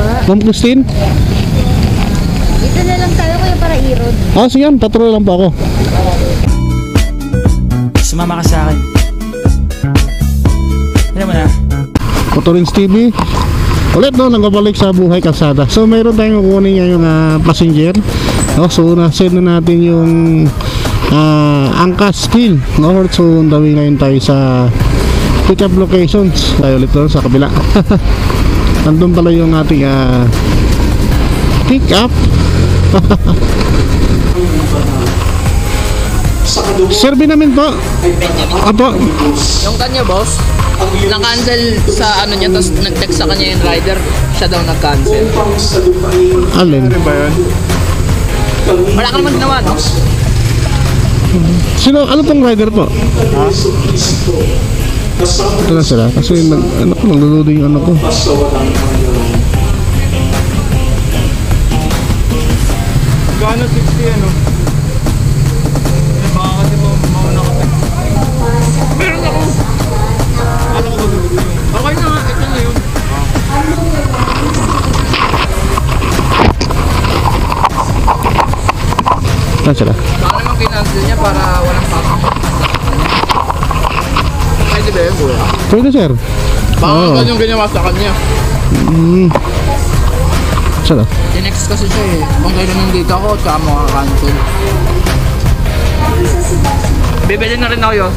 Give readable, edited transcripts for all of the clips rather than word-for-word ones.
Ma'am Christine? Dito na lang tayo kuya para i-road. Ah, sige yan. Patrol lang po ako. Sumama ka sa akin. Ano mo na? Motorins TV. Ulit no, nagpabalik sa buhay kalsada. So mayroon tayong kukunin ngayong passenger. No, so na-send na natin yung angkas skill. No, so dawin ngayon tayo sa pick up locations. Tayo ulit doon sa kabila. Nandun pala yung ating pick up. Serbi namin po. Apo. Yung kanya boss, na-cancel sa ano niya, tapos nag-text sa kanya yung rider, siya daw nag-cancel. Alin? Wala ka naman ginawa, no? Sino? Ano pong rider po? Ito na sila. Kasi naglululoading yung ano ko. Gano 60 ano? Baka kasi mauna ka. Meron ako. Ano ko ba? Okay na nga, ito na yun. Saan sila? Baka naman kinancel niya para walang pasok. Pwede ba yun, kuya? Pwede sir. Baka yung ginawa sa kanya. Saan? Tinext kasi siya eh. Kung kailan nandito ako, tsaka makakancel. Bibili na rin ako yun.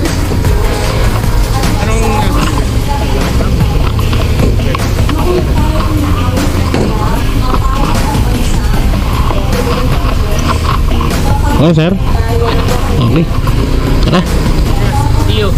Oh sir? Okay. Tara. Iyo.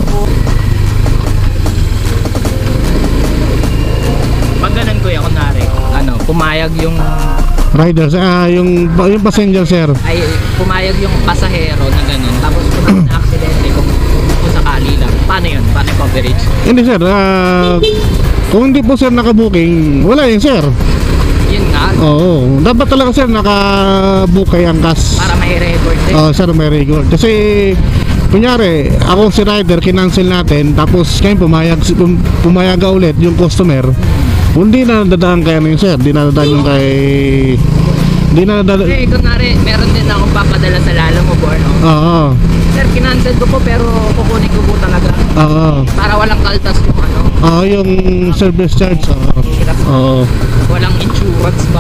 Pag ganun kuya, kunwari, ano, pumayag yung Riders, yung passenger sir. ay pumayag yung pasahero na ganun, tapos kung na aksidente kung sakali lang, paano yun? Paano yung coverage? Hindi sir, kung hindi po sir nakabooking, wala yun sir. Yun nga, Oo, dapat talaga sir nakabook kay angkas. para may record din. Oo sir, may record. Kasi kunyari, ako si rider, kinancel natin, tapos kayo pumayag ulit yung customer, hindi na dadaan kaya na yun sir, hindi na dadaan yung kay... Hindi na dadaan... Kasi kunwari, meron din akong papadala sa Lala mo, no? Oo. Sir, kinancel ko po pero kukunin ko po talaga. Oo. Para walang kaltas yung ano. Oo, yung service charge. Oo. Oo. Walang insurance ba?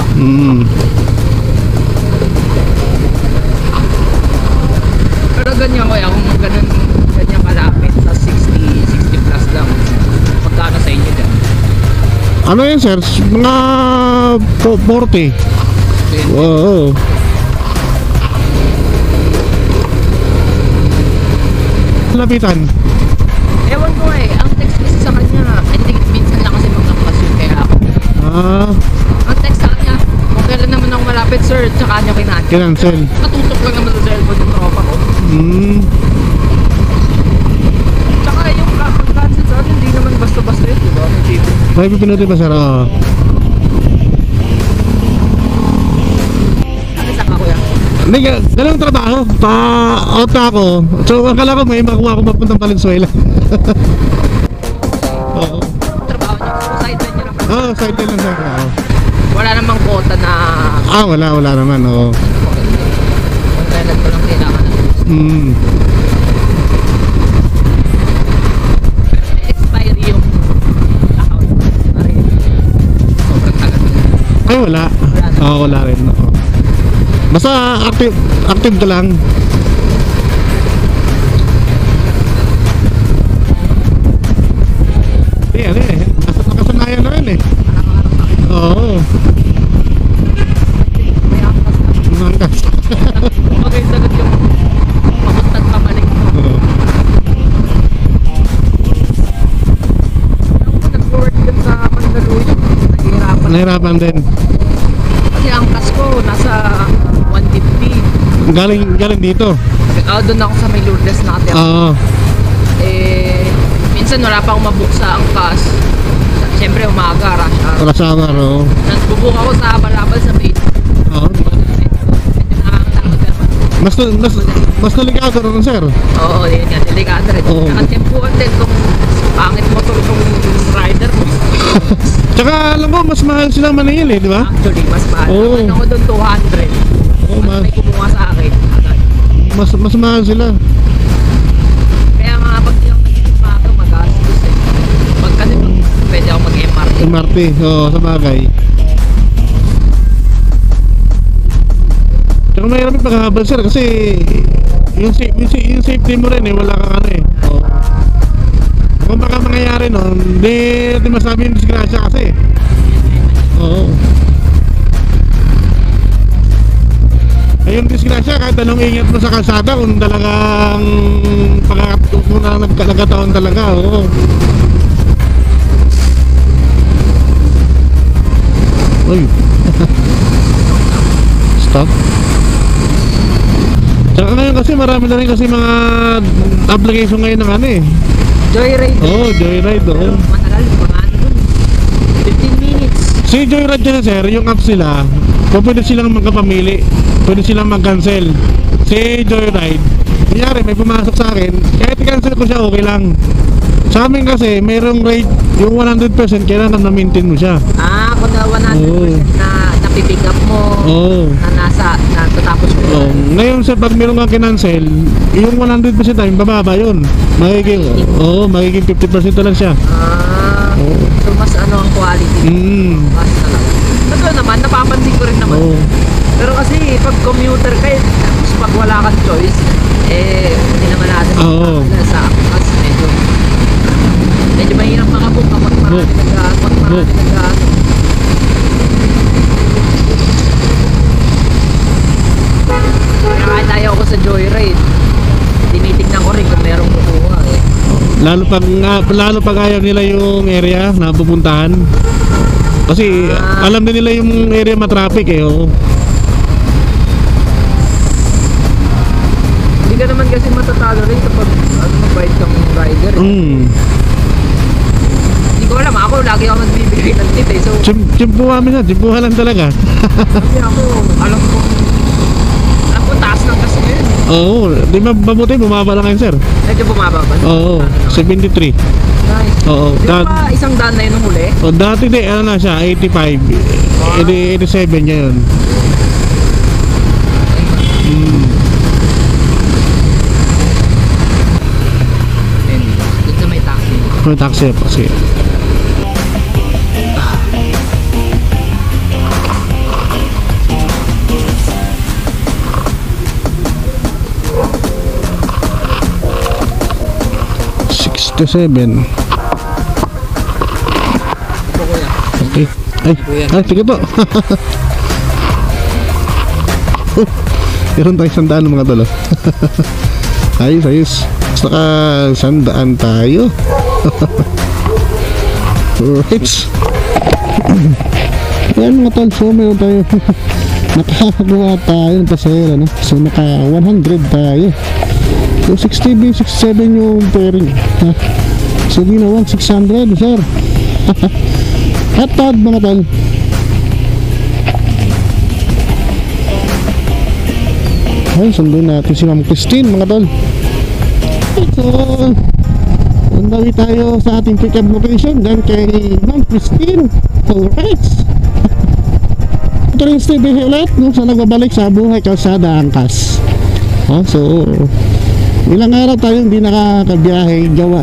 Pero ganyan ko, kung ganyan kalapit sa 60 plus lang, magkano sa inyo dyan? Ano yun sir? Mga 40. Oo. Lapitan. Ewan ko ang text kasi sa kanya, I think minsan lang kasi maglakas yun kaya ako. Ang text sa kanya, kung kailan naman ako malapit sir, tsaka niya kinancel. Kinancel. Natutok lang naman sa cellphone yung tropa ko. Tsaka yung cancel sa akin, hindi naman basta-basta yun, diba? May pipinutin pa sir, oo. Ano sa ka kuya? Hindi, ganun trabaho. Pa-out ako. So, akala ko may makuha ko mapuntang Valenzuela. Oo. Trabaho niyo, sideline niyo naman. Oo, side lang sir. Oo. Wala namang quota na Wala naman, oo. kung kailan ko lang kailangan. Expiry yung account. Sobrang tagal. Ay, wala. Oo, wala rin. Oo. Basta active ka lang. Ano eh. Nakasanayan na rin eh. Oo. Angkas. Okay, sagot yung pamuntang pamalik. Oo. Ako nag-work din sa Mandaluyong. Nahirapan din. Kasi ang kas ko nasa 150. Galing dito. Doon ako sa may Lourdes natin. Oo. Minsan wala pa akong mabook sa angkas. Siyempre umaga, rush hour. Rush hour, oo. Nagbubook ako sa Balabal sa Bay. Oo. Mas delikado rin, sir. Oo, yun nga, delikado rin. Oo. Saka tempuan din kung pangit motor kung rider mo. Tsaka alam mo, mas mahal sila maningil eh, di ba? Actually, mas mahal. Oo. Naman ako doon 200. Oo, Mas may kumuha sa akin. Agad. Mas mahal sila. Kaya nga, pag di ako nagsisimako, magastos eh. Pag kasi pwede ako mag-MRT. MRT, oo, sa bagay. Tsaka mahirap yung paghahabol, sir, kasi yung safety mo rin eh, wala kang ano eh. Oo. Kung baka mangyayari nun, hindi natin masabi yung disgrasya kasi. Oo. Ay, yung disgrasya, kahit anong ingat mo sa kalsada, kung talagang kung nagkataon talaga, oo. Uy. Stop. Tsaka ngayon kasi marami na rin kasi mga application ngayon ng ano eh. Joyride. Oo, Joyride, oo. Matagal, mga ano dun. 15 minutes. Si Joyride kasi, sir, yung apps nila, pwede silang magkapamili, pwede silang mag-cancel. Si Joyride, kunyari may pumasok sa akin, kahit i-cancel ko siya, okay lang. Sa amin kasi, mayroong rate, yung 100% kailangan na-maintain mo siya. Ah, kung na 100% Oo. na napipick up mo, Oo. na natatapos mo. Oh, ngayon sa pag meron kang kinancel, yung 100% time bababa yun. Magiging 50% na lang siya. Ah, Oo. so mas ano ang quality. Mas talaga. Totoo naman, napapansin ko rin naman. Oo. Pero kasi pag commuter ka, tapos pag wala kang choice, hindi naman natin Oo. sa mas medyo mahirap makabook kapag marami nag-gas. Kaya kahit ayaw ko sa Joyride, tinitignan ko rin kung merong kukuha eh. Lalo pag ayaw nila yung area na pupuntahan. Kasi alam din nila yung area matraffic eh. Oo. Hindi ka naman kasi matatalo rin kapag mabait kang rider eh. Hindi ko alam, ako lagi ako nagbibigay ng tip eh. So, Chimpuha lang talaga. kasi ako, alam ko taas ng gas ngayon. Oo, di mabuti bumaba lang kayo, sir. Medyo bumaba ba? Oo, 73. Nice. Oo, Di ba ba isang daan na yun nung huli? dati di ano na siya, 85. 87 niya yun. Doon sa may taxi. May taxi pa siya. Okay. Ay, sige po. Meron tayo 100 mga tolo. Ayos. Saka 100 tayo. Right. Ayan mga tol, so meron tayo. Nakakagawa tayo ng pasahero, no? So naka 100 tayo. So 60B, 67 yung pairing. So ginawa 600, sir. Hatad mga tol. Ay, sundin natin si Ma'am Christine mga tol. So undawi tayo sa ating pick-up location dyan kay Ma'am Christine. Alright. Ito rin stay ulit no, sa nagbabalik sa buhay kalsada angkas. So ilang araw tayo hindi nakakabiyahe gawa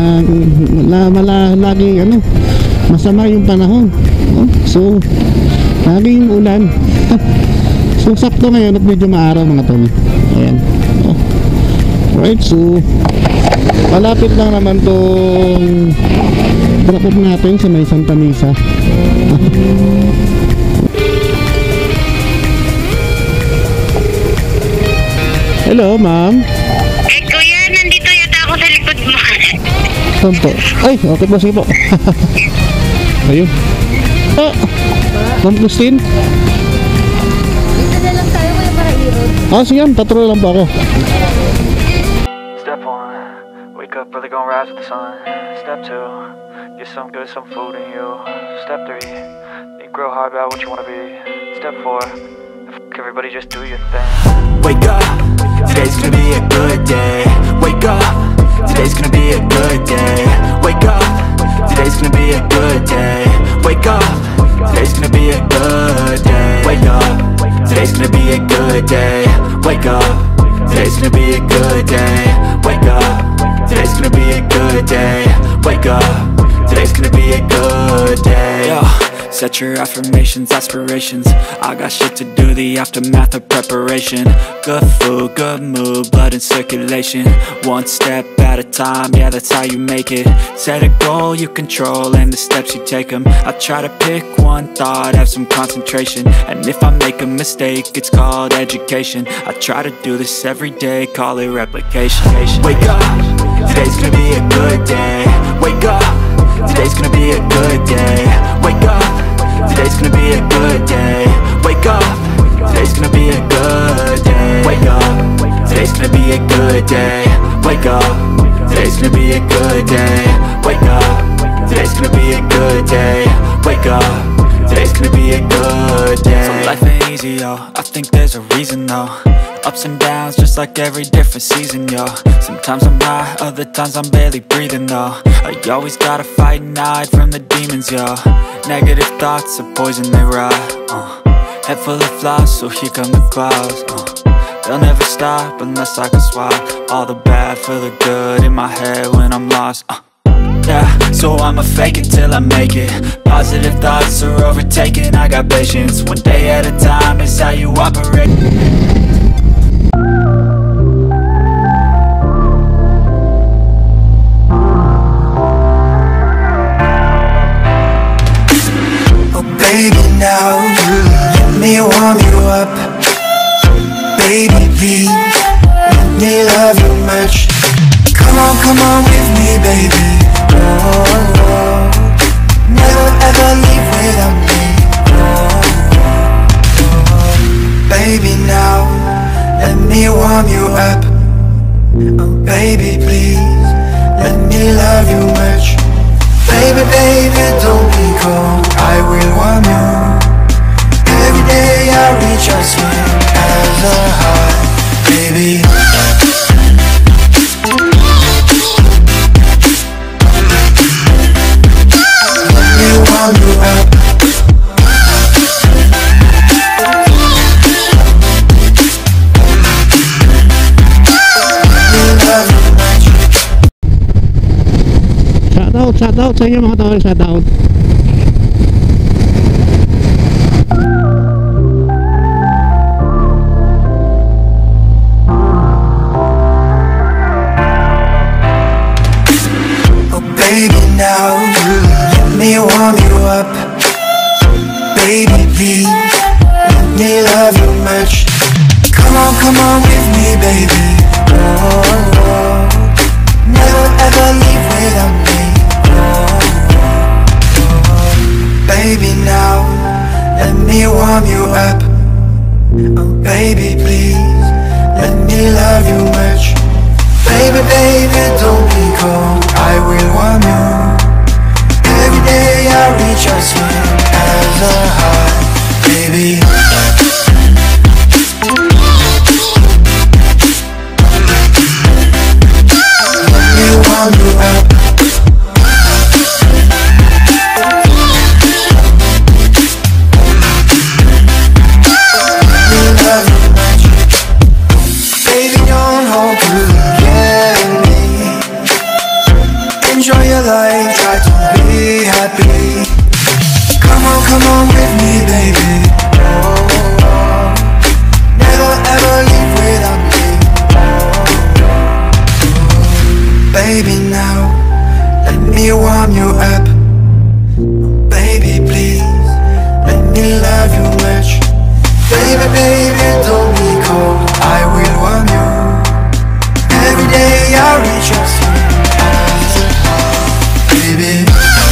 na lagi masama yung panahon. So laging ulan. So sakto ngayon at medyo maaraw mga tol. Ayan. Right, so malapit lang naman tong drop off natin sa may Santa Misa. Hello, ma'am. Kuya, nandito yata ako sa likod mo. Saan po? Ay, okay po, sige po. Ayun. Ma'am Christine? Dito na lang tayo kuya para i-road. Sige, patrol lang po ako. Step 1, wake up early, gonna rise with the sun. Step 2, get some good, some food in you. Step 3, think real hard about what you wanna be. Step 4, everybody just do your thing. Wake up, today's gonna be a good day. Wake up, today's gonna be a good day. Wake up, today's gonna be a good day. Wake up, today's gonna be a good day. Wake up, today's gonna be a good day. Wake up, today's gonna be a good day. Wake up, today's gonna be a good day. Wake up, today's gonna be a good day. Yo, set your affirmations, aspirations. I got shit to do, the aftermath of preparation. Good food, good mood, blood in circulation. One step at a time, yeah, that's how you make it. Set a goal you control and the steps you take them. I try to pick one thought, have some concentration. And if I make a mistake, it's called education. I try to do this every day, call it replication. Wake up, today's gonna be a good day. Wake up, today's gonna be a good day. Wake up, today's gonna be a good day. Wake up, today's gonna be a good day. Wake up, today's gonna be a good day. Wake up, today's gonna be a good day. Wake up, today's gonna be a good day. Wake up, today's gonna be a good day. So life ain't easy, yo, I think there's a reason though. Ups and downs, just like every different season, yo. Sometimes I'm high, other times I'm barely breathing, though. I always gotta fight and hide from the demons, yo. Negative thoughts are poison, they rot. Head full of flies, so here come the clouds. They'll never stop unless I can swap all the bad for the good in my head when I'm lost. Yeah, so I'ma fake it till I make it. Positive thoughts are overtaken, I got patience. One day at a time is how you operate. Baby, now let me warm you up. Baby, please, let me love you much. Come on with me, baby. Oh, oh. Never ever leave without me. Oh, oh. Baby, now let me warm you up. Oh, baby, please, let me love you much. Baby, baby, don't be cold, I will warm you. Every day I reach a swing as a heart, baby. Let me warm you up. Let me love you much. Shout out sa inyo mga tol, shout out. Oh baby, now let me warm you up. Baby, please, let me love you much. Come on with me, baby. Oh, oh. Never ever leave without me. Baby, now let me warm you up. Oh, baby, please, let me love you much. Baby, baby, don't be cold, I will warm you. Every day I reach a swing as a heart, baby. Let me warm you up. Enjoy your life, try to be happy. Come on with me, baby. Oh, oh. Never ever leave without me. Oh, oh. Baby, now let me warm you up. Baby, please, let me love you much. Baby, baby, don't be cold, I will warm you. Every day I reach your sweet as a heart, baby.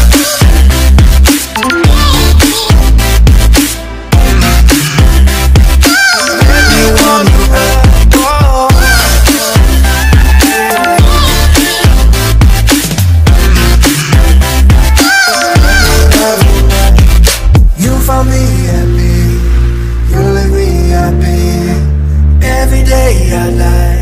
Let me warm you up. Oh. Love you much. You found me happy, you lift me up. happy. Every day I lie.